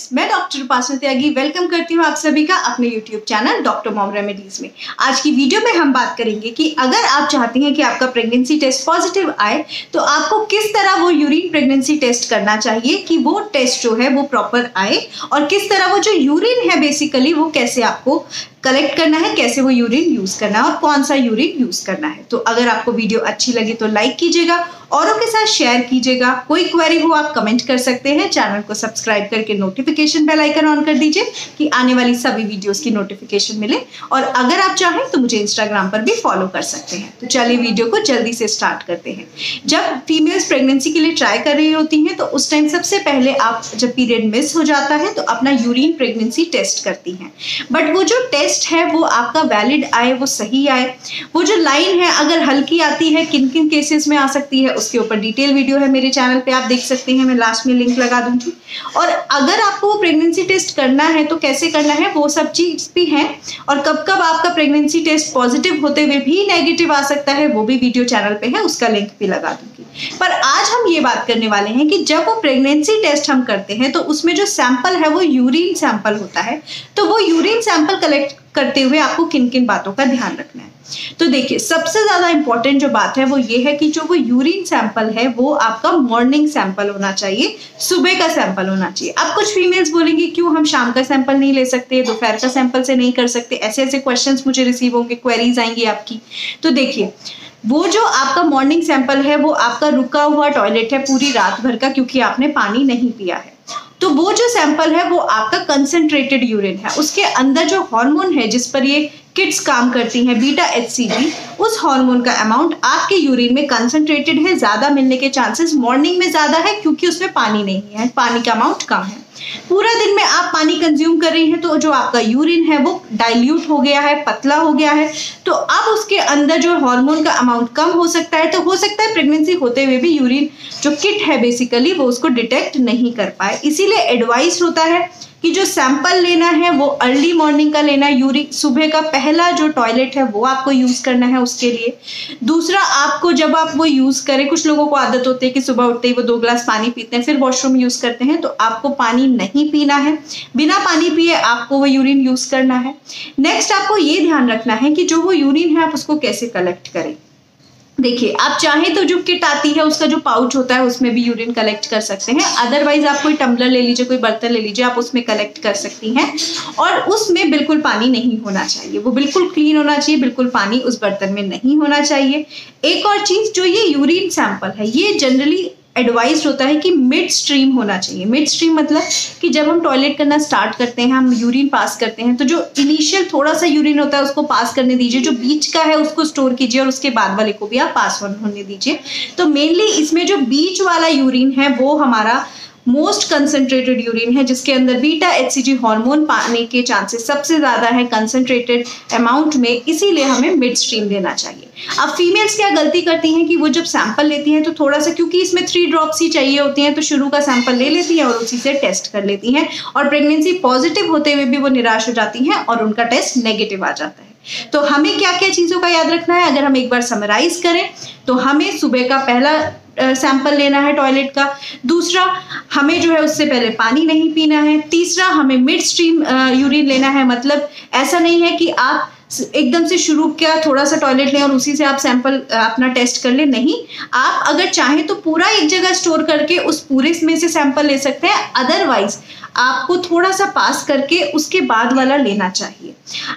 Friends, मैं doctor उपासना त्यागी welcome करती हूँ आप सभी का अपने YouTube channel doctor mom remedies में। आज की वीडियो में हम बात करेंगे कि अगर आप चाहते हैं कि आपका प्रेगनेंसी टेस्ट पॉजिटिव आए तो आपको किस तरह वो यूरिन प्रेगनेंसी टेस्ट करना चाहिए कि वो टेस्ट जो है वो प्रॉपर आए, और किस तरह वो जो यूरिन है बेसिकली वो कैसे आपको कलेक्ट करना है, कैसे वो यूरिन यूज करना है और कौन सा यूरिन यूज करना है। तो अगर आपको वीडियो अच्छी लगी तो लाइक कीजिएगा, औरों के साथ शेयर कीजिएगा। कोई क्वेरी हो आप कमेंट कर सकते हैं। चैनल को सब्सक्राइब करके नोटिफिकेशन बेल आइकन ऑन कर दीजिए कि आने वाली सभी वीडियोस की नोटिफिकेशन मिले, और अगर आप चाहें तो मुझे इंस्टाग्राम पर भी फॉलो कर सकते हैं। तो चलिए वीडियो को जल्दी से स्टार्ट करते हैं। जब फीमेल्स प्रेगनेंसी के लिए ट्राई कर रही होती हैं तो उस टाइम सबसे पहले आप जब पीरियड मिस हो जाता है तो अपना यूरिन प्रेगनेंसी टेस्ट करती हैं। बट वो जो टेस्ट है वो आपका वैलिड आए, वो सही आए। वो जो लाइन है अगर हल्की आती है, किन किन केसेस में आ सकती है, उसके ऊपर डिटेल वीडियो है मेरे चैनल पे, आप देख सकते हैं। मैं लास्ट में लिंक लगा दूंगी। और अगर आपको वो प्रेगनेंसी टेस्ट करना है तो कैसे करना है वो सब चीज भी है, और कब कब आपका प्रेगनेंसी टेस्ट पॉजिटिव होते हुए भी नेगेटिव आ सकता है वो भी वीडियो चैनल पे है, उसका लिंक भी लगा दूंगी। पर आज हम ये बात करने वाले हैं कि जब वो प्रेगनेंसी टेस्ट हम करते हैं तो उसमें जो सैंपल है वो यूरिन सैंपल होता है। तो वो यूरिन सैंपल कलेक्ट करते हुए आपको किन किन बातों का ध्यान रखना है। तो देखिए, सबसे ज्यादा इंपॉर्टेंट जो बात है वो ये है कि जो वो यूरिन सैंपल है वो आपका मॉर्निंग सैंपल होना चाहिए, सुबह का सैंपल होना चाहिए। अब कुछ फीमेल्स बोलेंगी क्यों हम शाम का सैंपल नहीं ले सकते, दोपहर का सैंपल से नहीं कर सकते, ऐसे ऐसे क्वेश्चंस मुझे रिसीव होंगे, क्वेरीज आएंगी आपकी। तो देखिए, वो जो आपका मॉर्निंग सैंपल है वो आपका रुका हुआ टॉयलेट है पूरी रात भर का, क्योंकि आपने पानी नहीं पिया है। तो वो जो सैंपल है वो आपका कंसंट्रेटेड यूरिन है। उसके अंदर जो हार्मोन है जिस पर ये किड्स काम करती हैं, बीटा HCG, उस हार्मोन का अमाउंट आपके यूरिन में कंसंट्रेटेड है। ज्यादा मिलने के चांसेस मॉर्निंग में ज्यादा है क्योंकि उसमें पानी नहीं है, पानी का अमाउंट कम है। पूरा दिन में आप पानी कंज्यूम कर रही हैं तो जो आपका यूरिन है वो डाइल्यूट हो गया है, पतला हो गया है। तो अब उसके अंदर जो हार्मोन का अमाउंट कम हो सकता है, तो हो सकता है प्रेगनेंसी होते हुए भी यूरिन जो किट है बेसिकली वो उसको डिटेक्ट नहीं कर पाए। इसीलिए एडवाइस होता है कि जो सैंपल लेना है वो अर्ली मॉर्निंग का लेना है। यूरिन सुबह का पहला जो टॉयलेट है वो आपको यूज करना है उसके लिए। दूसरा, आपको जब आप वो यूज करें, कुछ लोगों को आदत होती है कि सुबह उठते ही वो 2 ग्लास पानी पीते हैं फिर वॉशरूम यूज करते हैं, तो आपको पानी नहीं पीना है। बिना पानी पिए आपको वो यूरिन यूज करना है। नेक्स्ट, आपको ये ध्यान रखना है कि जो वो यूरिन है आप उसको कैसे कलेक्ट करें। देखिए, आप चाहें तो जो किट आती है उसका जो पाउच होता है उसमें भी यूरिन कलेक्ट कर सकते हैं। अदरवाइज आप कोई टम्बलर ले लीजिए, कोई बर्तन ले लीजिए, आप उसमें कलेक्ट कर सकती हैं। और उसमें बिल्कुल पानी नहीं होना चाहिए, वो बिल्कुल क्लीन होना चाहिए, बिल्कुल पानी उस बर्तन में नहीं होना चाहिए। एक और चीज, जो ये यूरिन सैंपल है ये जनरली एडवाइज होता है कि मिड स्ट्रीम होना चाहिए। मिड स्ट्रीम मतलब कि जब हम टॉयलेट करना स्टार्ट करते हैं, हम यूरिन पास करते हैं, तो जो इनिशियल थोड़ा सा यूरिन होता है उसको पास करने दीजिए, जो बीच का है उसको स्टोर कीजिए और उसके बाद वाले को भी आप पास होने दीजिए। तो मेनली इसमें जो बीच वाला यूरिन है वो हमारा मोस्ट कंसंट्रेटेड यूरिन है, जिसके अंदर बीटा HCG हार्मोन पाने के चांसेस सबसे ज्यादा है कंसंट्रेटेड अमाउंट में, इसीलिए हमें मिड स्ट्रीम देना चाहिए। अब फीमेल्स क्या गलती करती हैं कि वो जब सैंपल लेती हैं तो थोड़ा सा, क्योंकि इसमें 3 ड्रॉप्स ही चाहिए होती हैं, तो शुरू का सैंपल ले लेती हैं और उसी से टेस्ट कर लेती हैं, और प्रेगनेंसी पॉजिटिव होते हुए भी वो निराश हो जाती हैं और उनका टेस्ट नेगेटिव आ जाता है। तो हमें क्या क्या चीजों का याद रखना है, अगर हम एक बार समराइज करें तो हमें सुबह का पहला सैंपल लेना है टॉयलेट का। दूसरा, हमें जो है उससे पहले पानी नहीं पीना है। तीसरा, हमें मिड स्ट्रीम यूरिन लेना है, मतलब ऐसा नहीं है कि आप एकदम से शुरू किया, थोड़ा सा टॉयलेट लें और उसी से आप सैंपल अपना टेस्ट कर ले। नहीं, आप अगर चाहें तो पूरा एक जगह स्टोर करके उस पूरे में से सैंपल ले सकते हैं। अदरवाइज आपको थोड़ा सा पास करके उसके बाद वाला लेना चाहिए।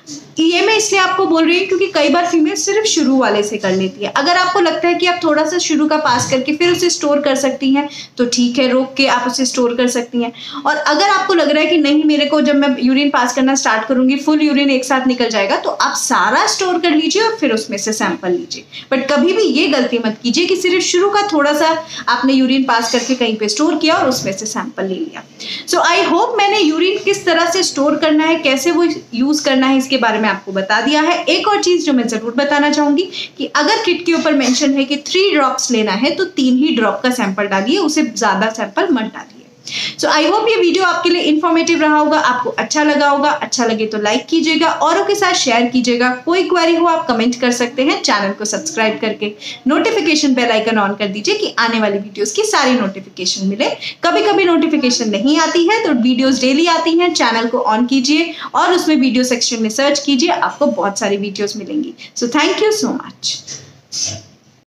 ये मैं इसलिए आपको बोल रही हूँ क्योंकि कई बार फीमेल सिर्फ शुरू वाले से कर लेती है। अगर आपको लगता है कि आप थोड़ा सा शुरू का पास करके फिर उसे स्टोर कर सकती हैं तो ठीक है, रोक के आप उसे स्टोर कर सकती हैं। और अगर आपको लग रहा है कि नहीं, मेरे को जब मैं यूरिन पास करना स्टार्ट करूंगी फुल यूरिन एक साथ निकल जाएगा, तो आप सारा स्टोर कर लीजिए और फिर उसमें से सैंपल लीजिए। बट कभी भी ये गलती मत कीजिए कि सिर्फ शुरू का थोड़ा सा आपने यूरिन पास करके कहीं पे स्टोर किया और उसमें से सैंपल ले लिया। सो आई होप मैंने यूरिन किस तरह से स्टोर करना है, कैसे वो यूज करना है, इसके बारे में आपको बता दिया है। एक और चीज जो मैं जरूर बताना चाहूंगी कि अगर किट के ऊपर मेंशन है कि 3 ड्रॉप्स लेना है तो 3 ही ड्रॉप का सैंपल डालिए, उसे ज्यादा सैंपल मत डालिए। सो आई होप ये वीडियो आपके लिए इन्फॉर्मेटिव रहा होगा, आपको अच्छा लगा होगा। अच्छा लगे तो लाइक कीजिएगा, औरों के साथ शेयर कीजिएगा। कोई क्वेरी हो आप कमेंट कर सकते हैं। चैनल को सब्सक्राइब करके नोटिफिकेशन बेल आइकन ऑन कर दीजिए कि आने वाली वीडियोस की सारी नोटिफिकेशन मिले। कभी कभी नोटिफिकेशन नहीं आती है तो वीडियोस डेली आती हैं। चैनल को ऑन कीजिए और उसमें वीडियो सेक्शन में सर्च कीजिए, आपको बहुत सारी वीडियोस मिलेंगी। So thank you so much.